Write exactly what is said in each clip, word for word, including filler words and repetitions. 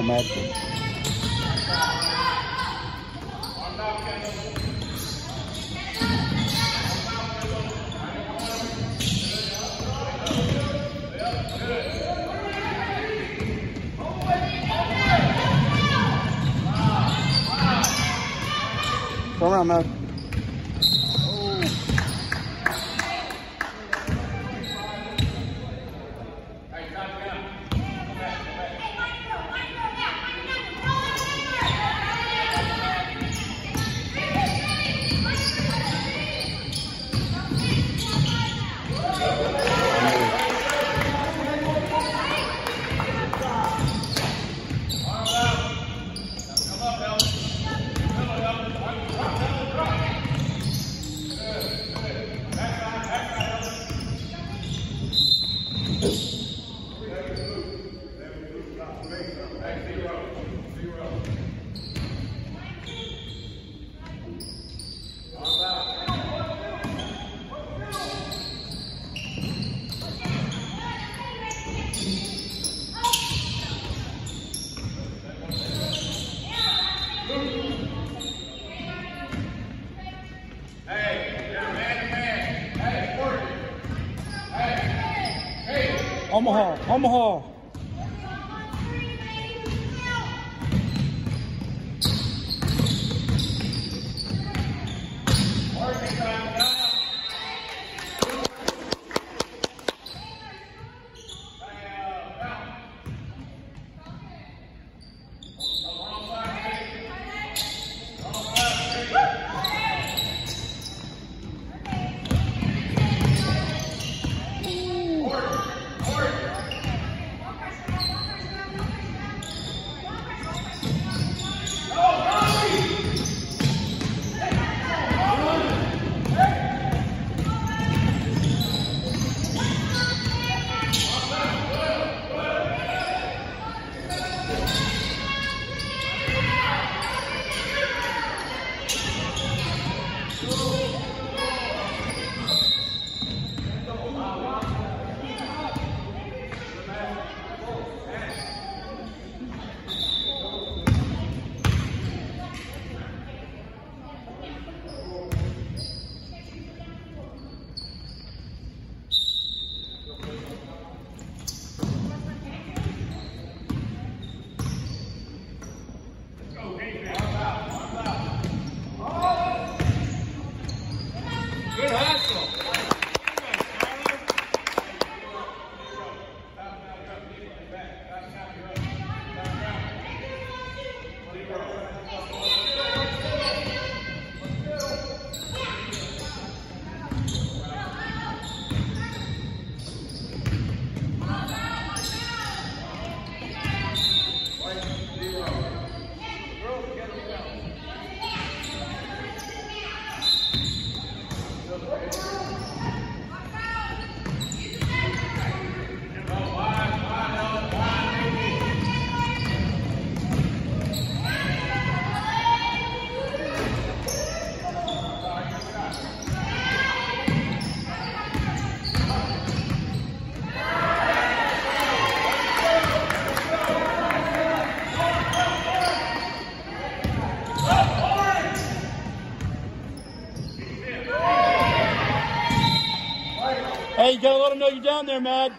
on, Matt. Come around, Matt. Omaha, Omaha. Hey, you gotta let them know you're down there, Mad.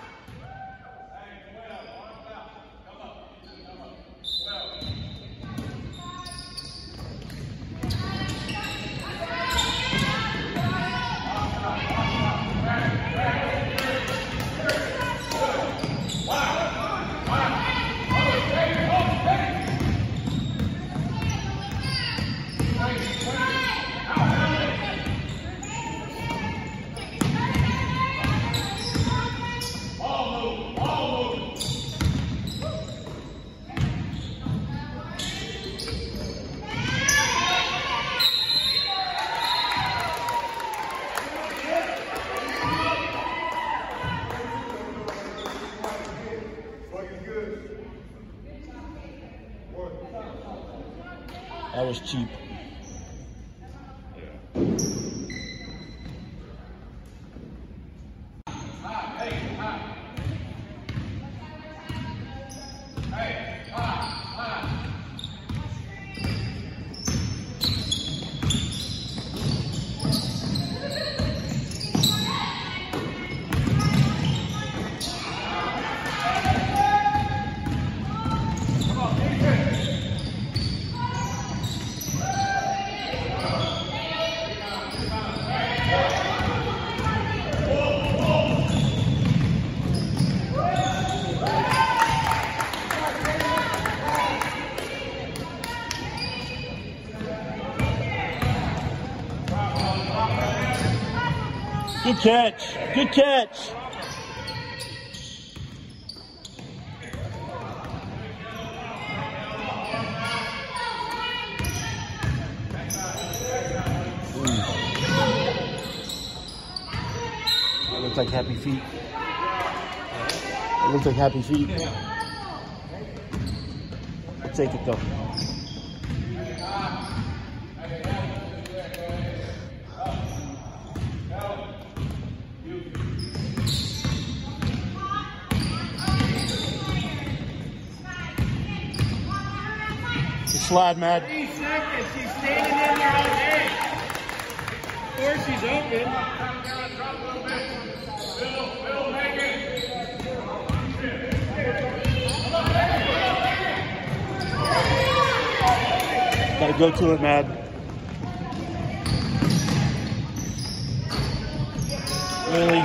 That was cheap. Hey, hey, hey. Good catch. Good catch. That looks like happy feet. It looks like happy feet. I'll take it though. Slide, Matt. Three seconds. She's standing in there all day. Of course she's open. Gotta go to it, Matt. Really?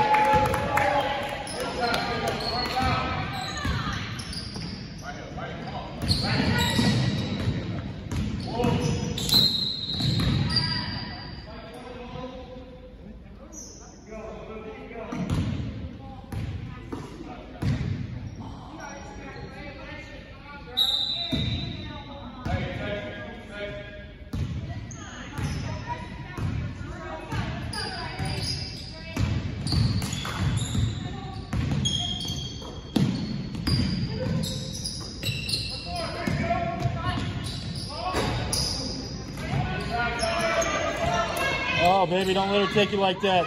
Oh, baby, don't let her take you like that.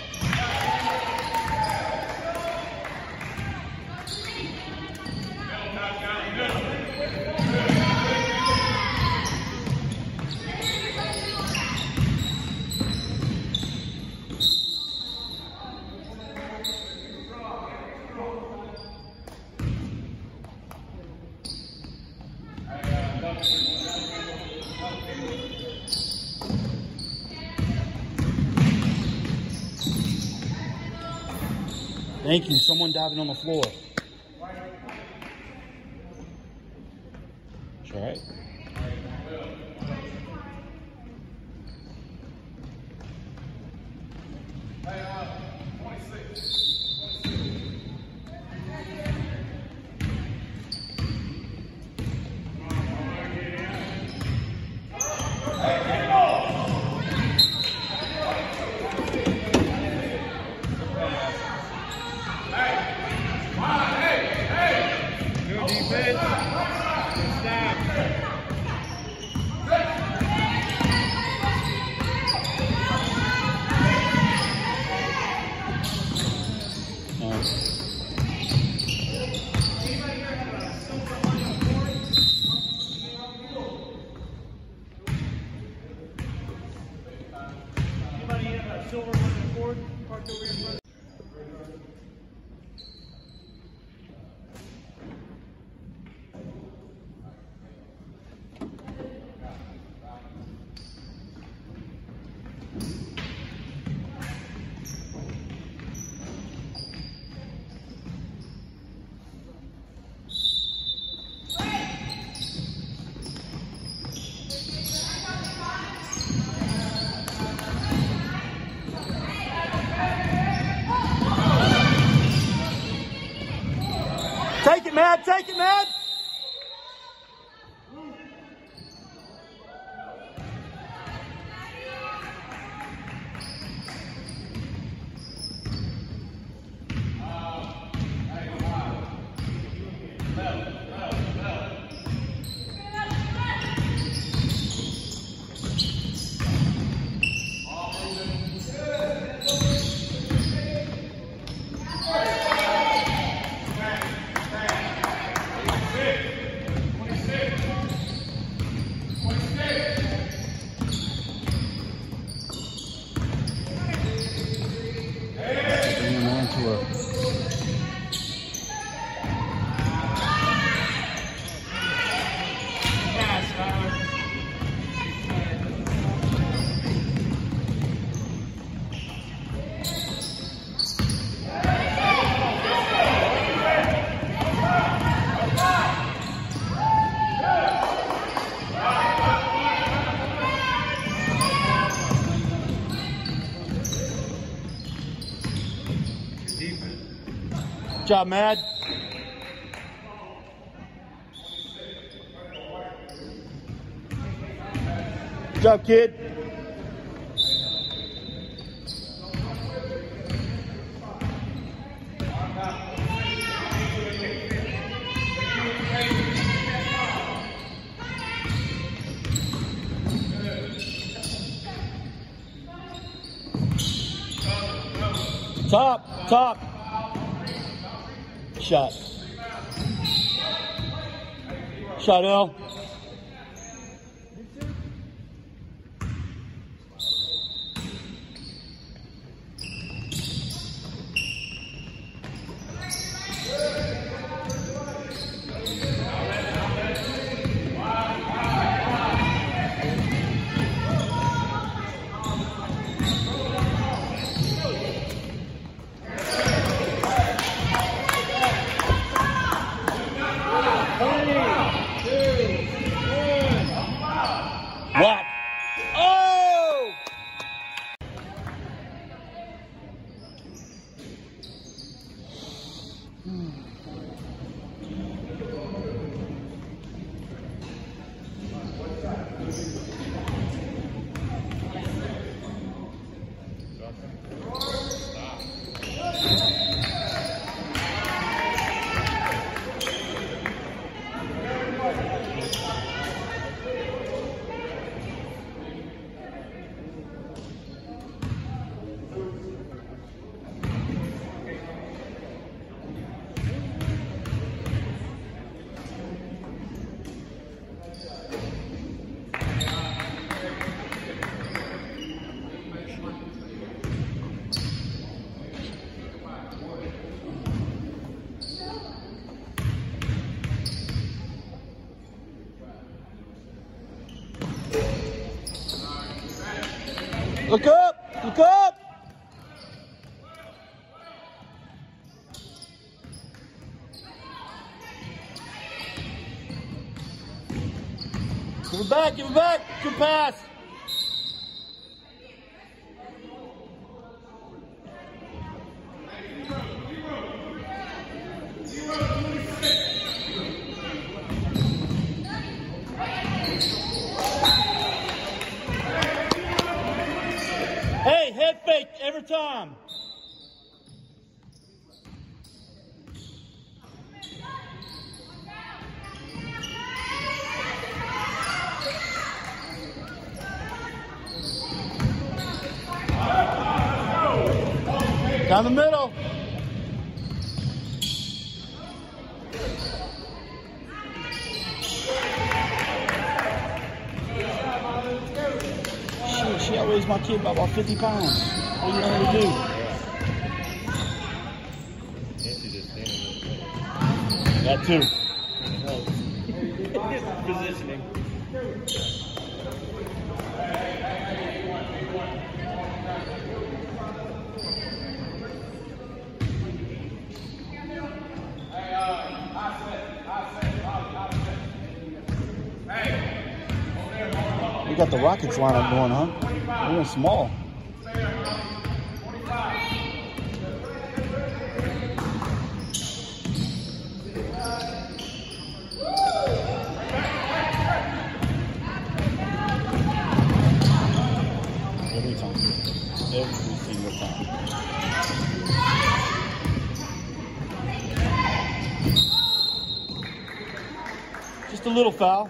Thank you. Someone diving on the floor. It's all right. Silver on the board, parked over here in front. Take it, Matt. Take it, Matt. Good job, Mad. Good job, kid. Top, top. Shot. Shot, L. What? Oh! Look up! Look up! Give it back, give it back! Good pass! Hey, head fake every time. Down the middle. Shit, she outweighs my kid by about fifty pounds. What do you want her to do? That too. Positioning. We got the Rockets lineup going, huh? We're going small. Every time. Every single time. Just a little foul.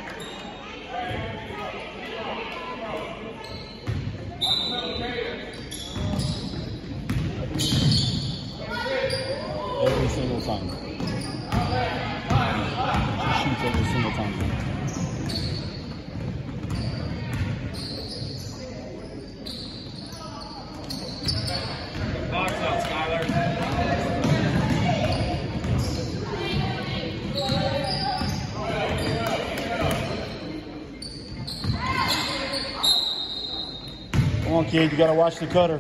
Every single time. She shoots every single time. Box out, Skylar. Come on, kid, you gotta watch the cutter.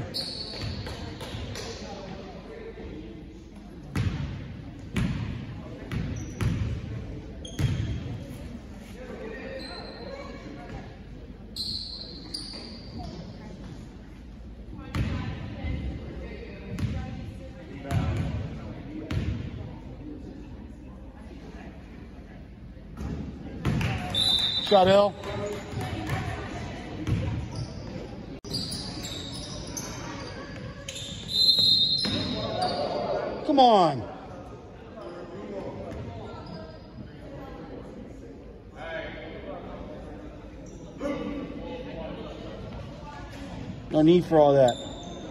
shot, L. Come on. No need for all that.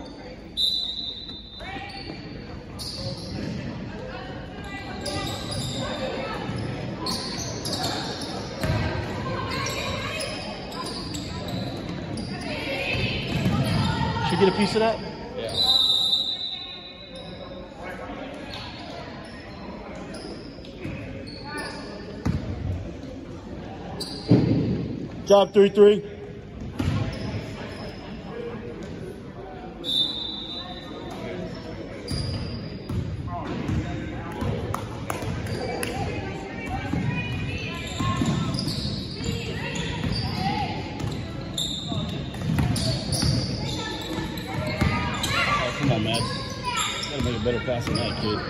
Should get a piece of that? Yeah. Job three three. Come on, man. Gotta make a better pass than that, kid.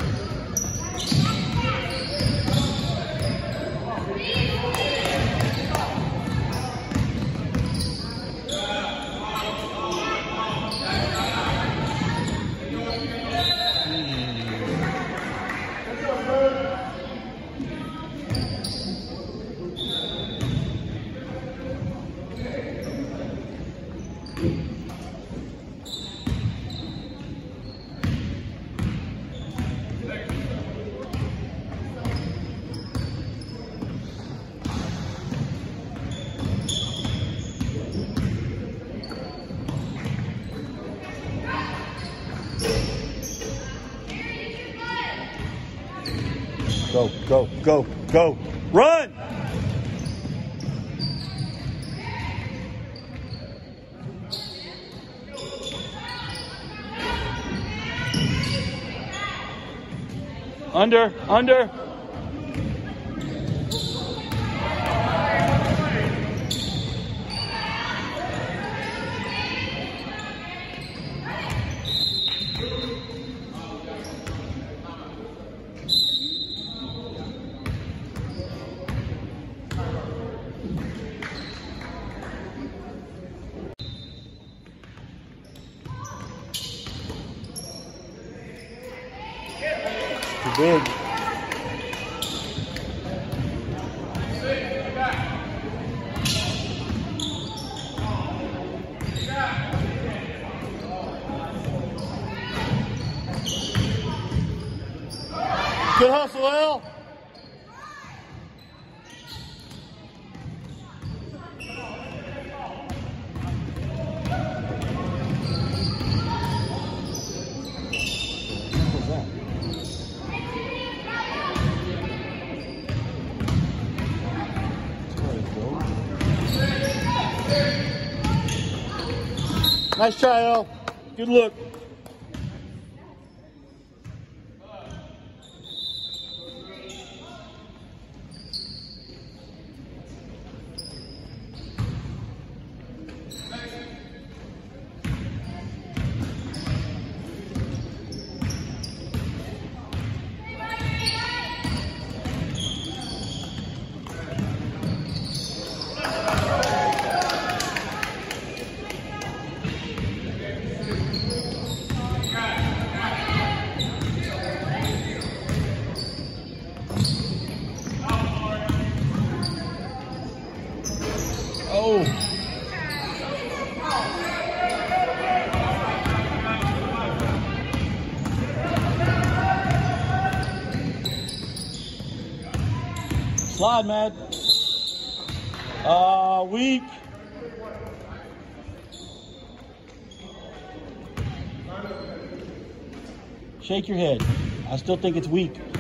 Go, go, go, go. Run! Under, under. Too big. Good hustle, L. Nice try, L. Good look. Oh. Slide, Matt. Uh, weak. Shake your head. I still think it's weak.